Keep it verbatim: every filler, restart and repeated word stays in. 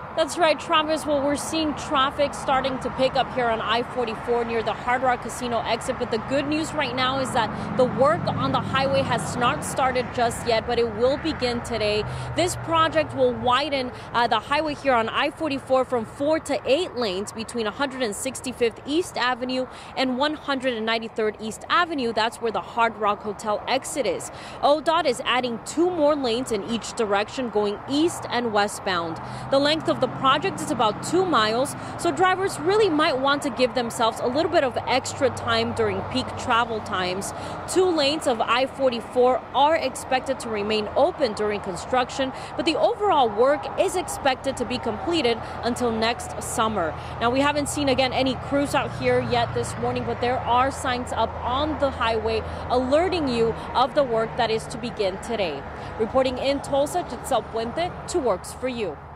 That's right, Travis. Well, we're seeing traffic starting to pick up here on I forty-four near the Hard Rock Casino exit. But the good news right now is that the work on the highway has not started just yet, but it will begin today. This project will widen uh, the highway here on I forty-four from four to eight lanes between one hundred sixty-fifth East Avenue and one hundred ninety-third East Avenue. That's where the Hard Rock Hotel exit is. O D O T is adding two more lanes in each direction going east and westbound. The length of the project is about two miles, so drivers really might want to give themselves a little bit of extra time during peak travel times. Two lanes of I forty-four are expected to remain open during construction, but the overall work is expected to be completed until next summer. Now, we haven't seen again any crews out here yet this morning, but there are signs up on the highway alerting you of the work that is to begin today. Reporting in Tulsa, Giselle Puente, to Works for You.